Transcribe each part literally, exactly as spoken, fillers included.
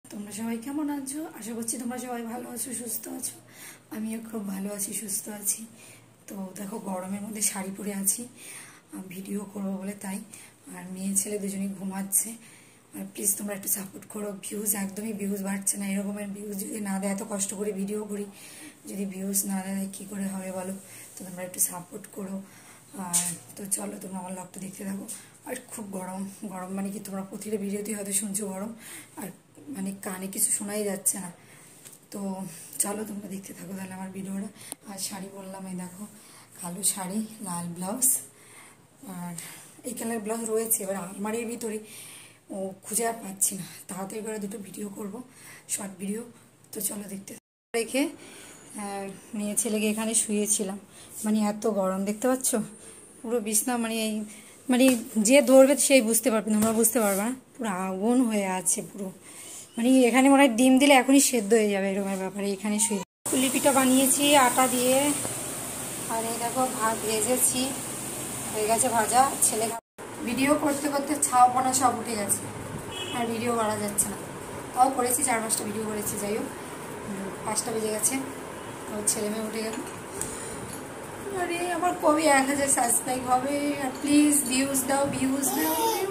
তোমরা সবাই কেমন আছো? আশা করছি তোমরা সবাই ভালো আছো, সুস্থ আছো। আমিও খুব ভালো আছি, সুস্থ আছি। তো দেখো, গরমের মধ্যে শাড়ি পরে আছি, ভিডিও করবো বলে তাই। আর মেয়ে ছেলে দুজনেই ঘুমাচ্ছে। আর প্লিজ তোমরা একটু সাপোর্ট করো। ভিউজ একদমই ভিউজ বাড়ছে না। এরকমের ভিউজ যদি না দেয়, এত কষ্ট করে ভিডিও করি, যদি ভিউজ না দেয় কী করে হবে বলো? তো তোমরা একটু সাপোর্ট করো। আর তো চলো, তোমরা আমার ব্লগটা দেখতে থাকো। আর খুব গরম গরম মানে কি, তোমরা প্রতিটা ভিডিওতেই হয়তো শুনছো গরম, আর মানে কানে কিছু শোনাই যাচ্ছে না। তো চলো তোমরা দেখতে থাকো তাহলে আমার ভিডিওটা। আর শাড়ি বললাম, এই দেখো, কালো শাড়ি, লাল ব্লাউজ, আর এই কালার ব্লাউজ রয়েছে। এবার আলমারির ভিতরে ও খুঁজে আর পাচ্ছি না। তাড়াতাড়ি করে দুটো ভিডিও করব, শর্ট ভিডিও। তো চলো দেখতে রেখে মেয়ে ছেলেকে এখানে শুয়েছিলাম। মানে এত গরম, দেখতে পাচ্ছ পুরো বিছনা, মানে এই মানে যে ধরবে সেই বুঝতে পারবে, তোমরা বুঝতে পারবে না, পুরো আগুন হয়ে আছে পুরো। মানে এখানে মনে হয় ডিম দিলে এখনই সেদ্ধ হয়ে যাবে, এরকমের ব্যাপারে। এখানে শুয়ে পুলি পিঠা বানিয়েছি আটা দিয়ে। আর এই দেখো, ভাত ভেজেছি, হয়ে গেছে ভাজা। ছেলে ভিডিও করতে করতে ছাওপনা সব উঠে গেছে, আর ভিডিও করা যাচ্ছে না। তাও করেছি, চার পাঁচটা ভিডিও করেছি। যাই হোক, পাঁচটা বেজে গেছে, তো ছেলে মেয়ে উঠে গেল। আরে আমার কবে এক হাজার সাবস্ক্রাইব হবে? আর প্লিজ ভিউজ দাও, ভিউজ দাও।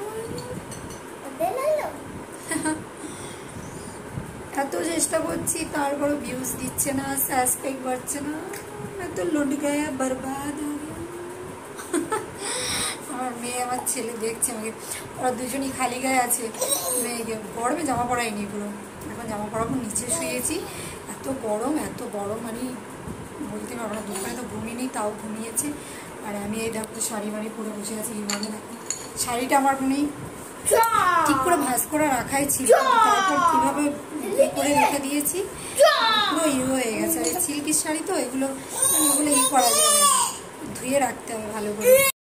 এত চেষ্টা করছি, তারপরে ভিউজ দিচ্ছে না, সাবস্ক্রাইব বাড়ছে না। এত লুট গায়া বরবাদ। আমার মেয়ে আমার ছেলে দেখছে আমাকে, ওরা দুজনই খালি গায়ে আছে। মেয়েকে গরমে জামা পরাইনি পুরো, এখন জামা পরাবো। নিচে শুয়েছি, এত গরম এত গরম, মানে বলতে পারবো না। দোকানে তো ঘুমিয়ে নেই, তাও ঘুমিয়েছে। আর আমি এই দেখো শাড়ি বাড়ি পরে বসে আছি। এইভাবে দেখো, শাড়িটা আমার নেই ঠিক করে ভাঁজ করে রাখাই ছিল, তারপর কিভাবে করে রেখে দিয়েছি, পুরো ই হয়ে গেছে। সিল্কের শাড়ি তো, এগুলো এগুলো ই করা যাবে, ধুয়ে রাখতে হবে ভালো করে।